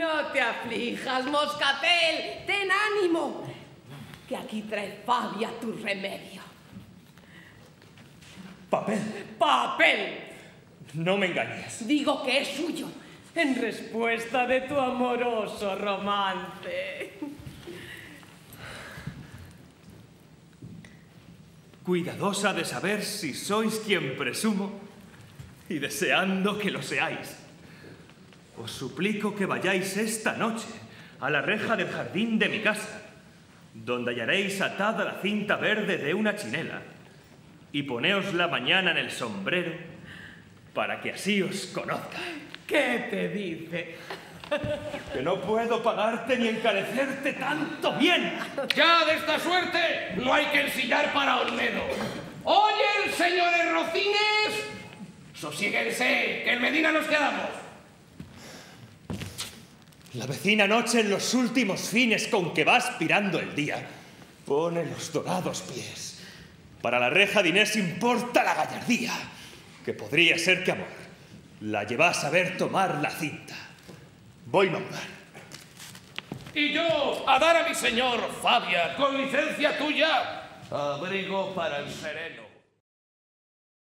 No te aflijas, Moscatel. Ten ánimo, que aquí trae Fabia tu remedio. ¿Papel? ¡Papel! No me engañes. Digo que es suyo, en respuesta de tu amoroso romance. Cuidadosa de saber si sois quien presumo y deseando que lo seáis. Os suplico que vayáis esta noche a la reja del jardín de mi casa, donde hallaréis atada la cinta verde de una chinela, y poneosla mañana en el sombrero para que así os conozca. ¿Qué te dice? Que no puedo pagarte ni encarecerte tanto bien. Ya de esta suerte no hay que ensillar para Olmedo. ¡Oye, señores rocines! Sosiéguense, que en Medina nos quedamos. La vecina noche en los últimos fines con que va aspirando el día pone los dorados pies. Para la reja de Inés importa la gallardía, que podría ser que amor la llevas a ver tomar la cinta. Voy, mandar. Y yo a dar a mi señor Fabia, con licencia tuya, abrigo para el sereno.